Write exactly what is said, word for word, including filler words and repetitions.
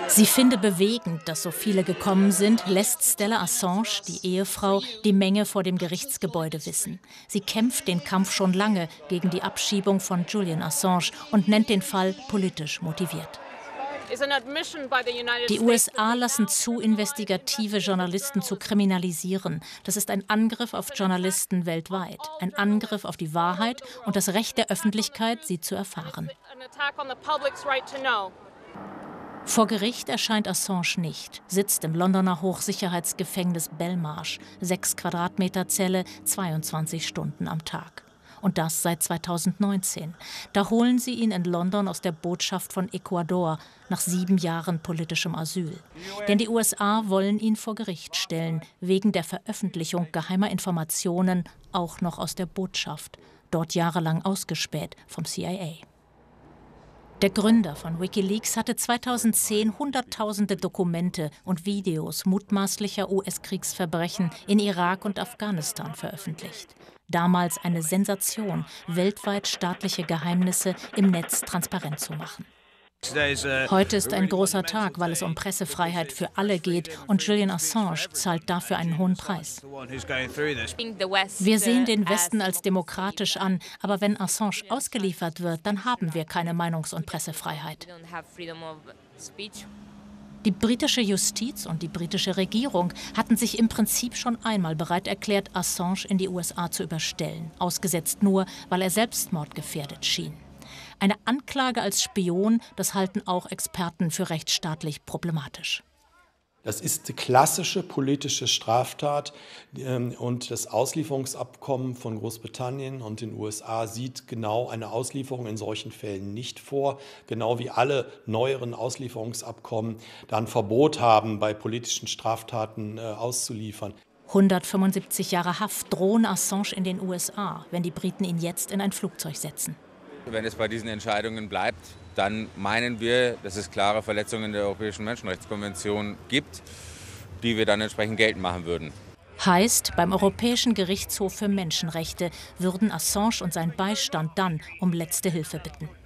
Sie finde bewegend, dass so viele gekommen sind, lässt Stella Assange, die Ehefrau, die Menge vor dem Gerichtsgebäude wissen. Sie kämpft den Kampf schon lange gegen die Abschiebung von Julian Assange und nennt den Fall politisch motiviert. Die U S A lassen zu, investigative Journalisten zu kriminalisieren. Das ist ein Angriff auf Journalisten weltweit, ein Angriff auf die Wahrheit und das Recht der Öffentlichkeit, sie zu erfahren. Vor Gericht erscheint Assange nicht, sitzt im Londoner Hochsicherheitsgefängnis Belmarsh, sechs Quadratmeter Zelle, zweiundzwanzig Stunden am Tag. Und das seit zweitausendneunzehn. Da holen sie ihn in London aus der Botschaft von Ecuador nach sieben Jahren politischem Asyl. Denn die U S A wollen ihn vor Gericht stellen, wegen der Veröffentlichung geheimer Informationen, auch noch aus der Botschaft, dort jahrelang ausgespäht vom C I A. Der Gründer von WikiLeaks hatte zweitausendzehn Hunderttausende Dokumente und Videos mutmaßlicher U S-Kriegsverbrechen in Irak und Afghanistan veröffentlicht. Damals eine Sensation, weltweit staatliche Geheimnisse im Netz transparent zu machen. Heute ist ein großer Tag, weil es um Pressefreiheit für alle geht und Julian Assange zahlt dafür einen hohen Preis. Wir sehen den Westen als demokratisch an, aber wenn Assange ausgeliefert wird, dann haben wir keine Meinungs- und Pressefreiheit. Die britische Justiz und die britische Regierung hatten sich im Prinzip schon einmal bereit erklärt, Assange in die U S A zu überstellen, ausgesetzt nur, weil er selbstmordgefährdet schien. Eine Anklage als Spion, das halten auch Experten für rechtsstaatlich problematisch. Das ist die klassische politische Straftat und das Auslieferungsabkommen von Großbritannien und den U S A sieht genau eine Auslieferung in solchen Fällen nicht vor, genau wie alle neueren Auslieferungsabkommen dann Verbot haben, bei politischen Straftaten auszuliefern. hundertfünfundsiebzig Jahre Haft drohen Assange in den U S A, wenn die Briten ihn jetzt in ein Flugzeug setzen. Wenn es bei diesen Entscheidungen bleibt, dann meinen wir, dass es klare Verletzungen der Europäischen Menschenrechtskonvention gibt, die wir dann entsprechend geltend machen würden. Heißt, beim Europäischen Gerichtshof für Menschenrechte würden Assange und sein Beistand dann um letzte Hilfe bitten.